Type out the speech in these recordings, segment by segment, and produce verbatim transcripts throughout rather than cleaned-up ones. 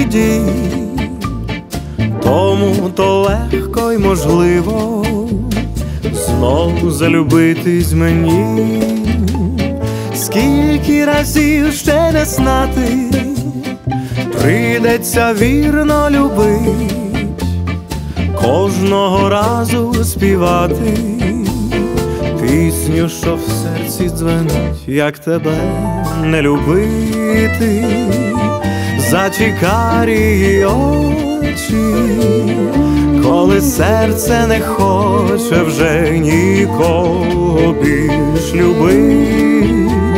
тоді, тому то легко й можливо знов залюбитись мені. Скільки разів ще не знати, прийдеться вірно любить, кожного разу співати пісню, що в серці дзвенить. Як тебе не любити, зачекарі очі, коли серце не хоче вже нікого більш любити.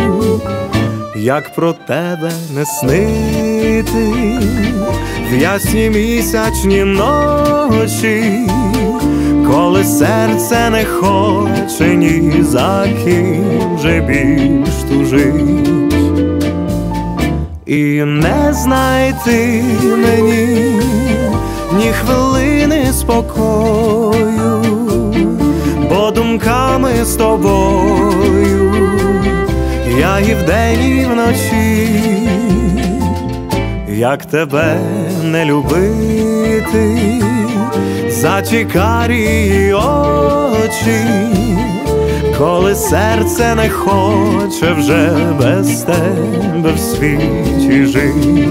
Як про тебе не снити в ясні місячні ночі, коли серце не хоче ні за ким вже більш тужить. І не знайти мені ні хвилини спокою, бо думками з тобою я і вдень, і вночі. Як тебе не любити, зачекарі очі, коли серце не хоче вже без тебе в світі жити.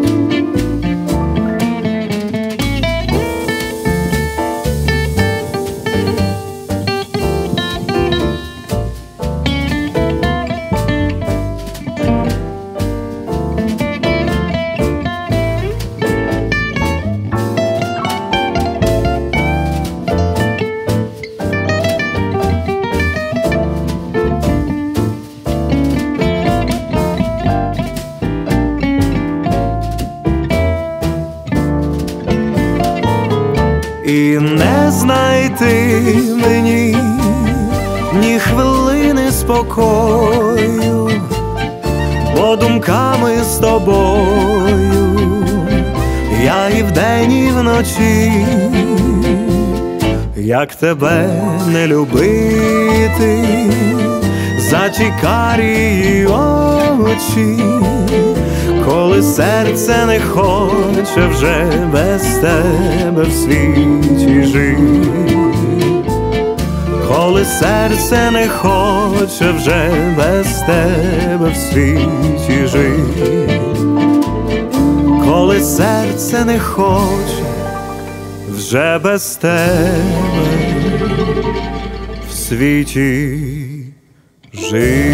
І не знайти мені ні хвилини спокою, бо думками з тобою я і вдень, і вночі. Як тебе не любити, зачекарі очі, коли серце не хоче вже без тебе в світі жити. Коли серце не хоче вже без тебе в світі жити. Коли серце не хоче вже без тебе в світі жити.